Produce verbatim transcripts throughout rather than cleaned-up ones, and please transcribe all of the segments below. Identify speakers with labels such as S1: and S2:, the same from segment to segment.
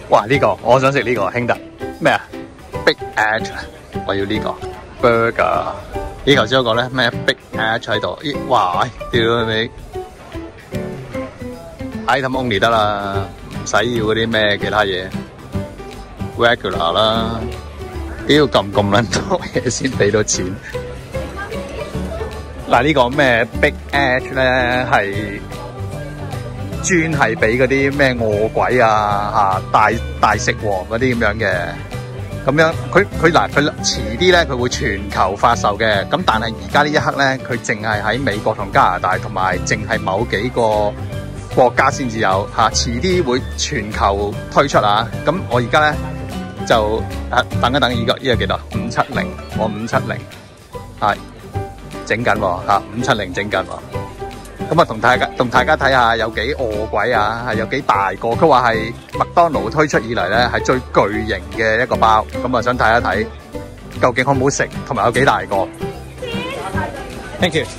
S1: 哇！呢個我想食呢個兄弟咩啊 ？Big Edge， 我要呢個 burger。咦頭先嗰個咧咩 Big Edge 喺度？咦哇！屌你 item only 得啦，唔使要嗰啲咩其他嘢 regular 啦。屌撳咁撚多嘢先俾到錢。嗱呢個咩 Big Edge 咧係專係俾嗰啲咩餓鬼啊、啊大大食王嗰啲咁樣嘅，咁樣佢佢嗱佢遲啲咧佢會全球發售嘅，咁但係而家呢一刻咧佢淨係喺美國同加拿大同埋淨係某幾個國家先至有嚇，遲啲會全球推出啊！咁我而家咧就啊等一等，而家呢個幾多？五七零，我五七零係。整緊喎嚇，五七零整緊喎，咁啊同大家同大家睇下有幾餓鬼啊，係有幾大個。佢話係麥當勞推出以嚟咧係最巨型嘅一個包，咁啊想睇一睇究竟好唔好食，同埋有幾大個。Thank you。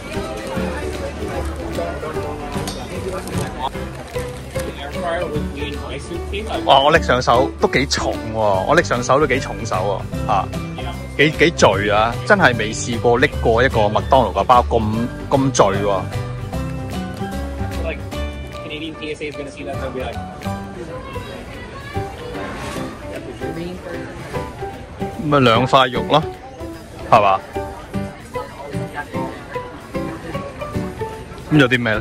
S1: 哇！我拎上手都幾重喎，我拎上手都幾重手喎嚇。幾幾聚啊！真係未試過拎過一個麥當勞嘅包咁咁聚喎。咁咪兩塊肉咯，係嘛？咁有啲咩咧？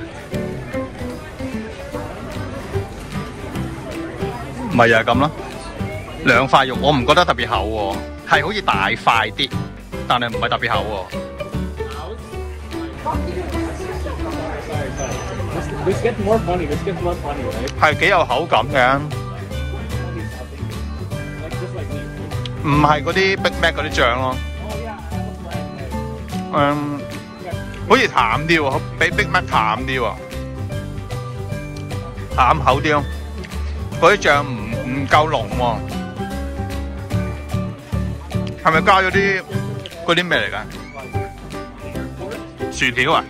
S1: 咪又係咁咯，兩塊肉我唔覺得特別厚喎。係好似大塊啲，但係唔係特別厚喎。係幾有口感嘅，唔係嗰啲 Big Mac 嗰啲醬咯。嗯，好似淡啲喎，比 Big Mac 淡啲喎，淡口啲咯。嗰啲醬唔唔夠濃喎。係咪加咗啲嗰啲咩嚟㗎？薯條啊！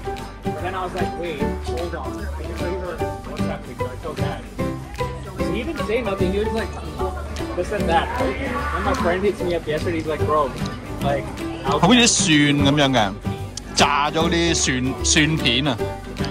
S1: 好似蒜咁樣嘅，炸咗啲蒜蒜片啊！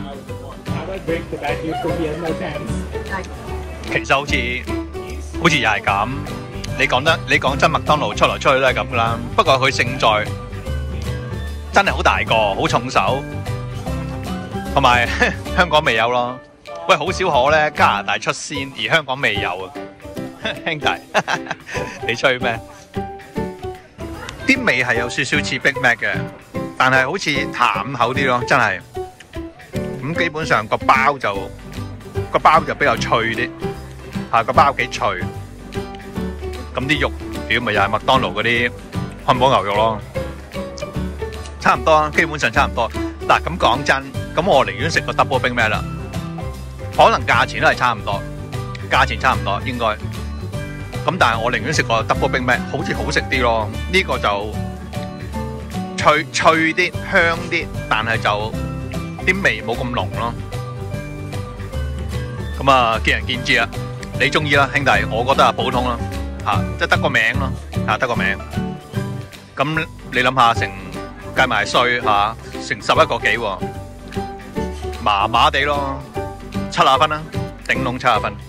S1: 其實好似好似又係咁。你講得，你講真，麥當勞出來出去都係咁噶啦。不過佢勝在真係好大個，好重手，同埋香港未有咯。喂，好少可咧，加拿大出先，而香港未有啊，兄弟，你吹咩？啲味係有少少似 Big Mac 嘅，但係好似淡口啲咯，真係。咁基本上個包就個包就比較脆啲，嚇個包幾脆。咁啲肉，屌咪又係麥當勞嗰啲漢堡牛肉咯，差唔多，基本上差唔多。嗱咁講真，咁我寧願食個 Double Big Mac啦，可能價錢都係差唔多，價錢差唔多應該。咁但係我寧願食個 Double Big Mac，好似好食啲咯。呢個就脆脆啲、香啲，但係就啲味冇咁濃咯。咁啊，見仁見智啦，你中意啦，兄弟，我覺得係普通啦。嚇，即係得個名咯，嚇得個名。咁你諗下，成計埋稅嚇，成十一個幾喎，麻麻地咯，七廿分啦，頂籠七廿分。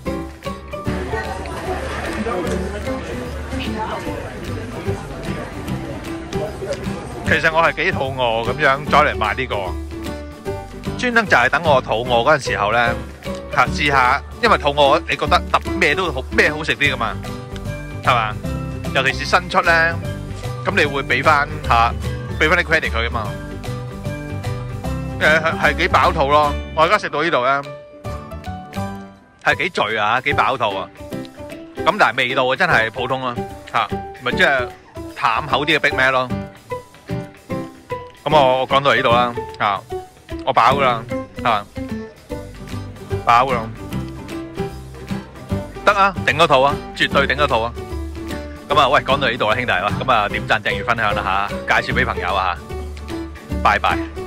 S1: 其實我係幾肚餓咁樣走嚟買呢個，專登就係等我肚餓嗰陣時候咧嚇試下，因為肚餓你覺得揼咩都好咩好食啲噶嘛。係嘛？尤其是新出咧，咁你會俾翻嚇，俾翻啲 credit 佢噶嘛？誒係係幾飽肚咯！我而家食到呢度咧，係幾聚啊，幾飽肚啊！咁但係味道啊真係普通咯嚇，咪即係淡口啲嘅 Big Mac咯。咁我講到嚟呢度啦嚇，我飽噶啦嚇，飽噶啦，得啊，頂嗰肚啊，絕對頂嗰肚啊！咁啊，喂，講到呢度啦，兄弟啦，咁啊，點讚、訂閱、分享啦嚇，介紹俾朋友啊嚇，拜拜。